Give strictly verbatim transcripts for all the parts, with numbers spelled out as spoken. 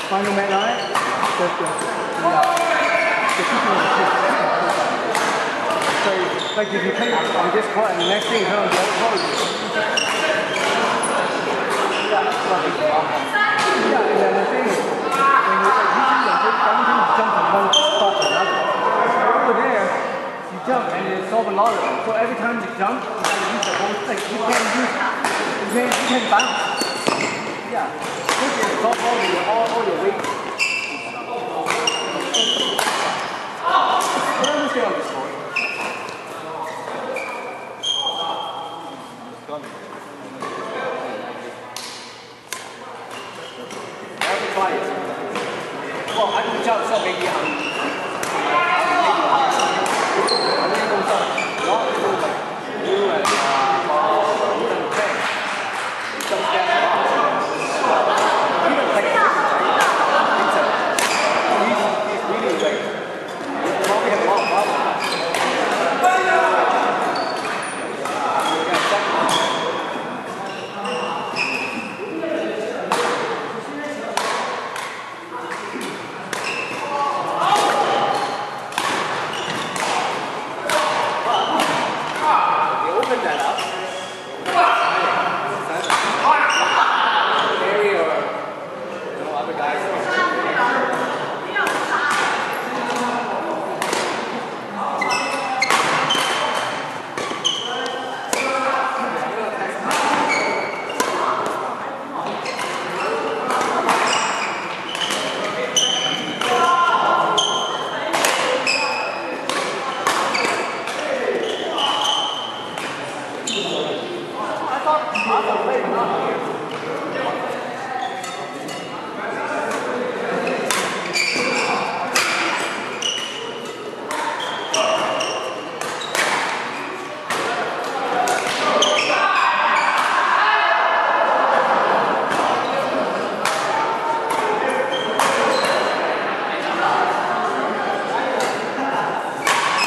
final mat on it. The, the, the, uh, the people in the kick. So, like if you play on this part and the next thing is on the other part, yeah, and then the thing is, when you like usually like everything you jump from one spot to another. Over there, you jump and it's all the lot of them. So every time you jump, you gotta use the whole thing. You can't use, you can't, you can't bounce. Yeah, look at it, all, all, your, all, all your weight. Let me stay on this board. Try it. Well, I can tell some maybe I'm I'm going to go not do like you and uh even thing. It just gets a lot. Even like it's a he's he's really like you probably have a lot of problems.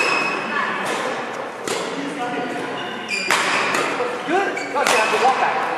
Good. Good. You have to walk back.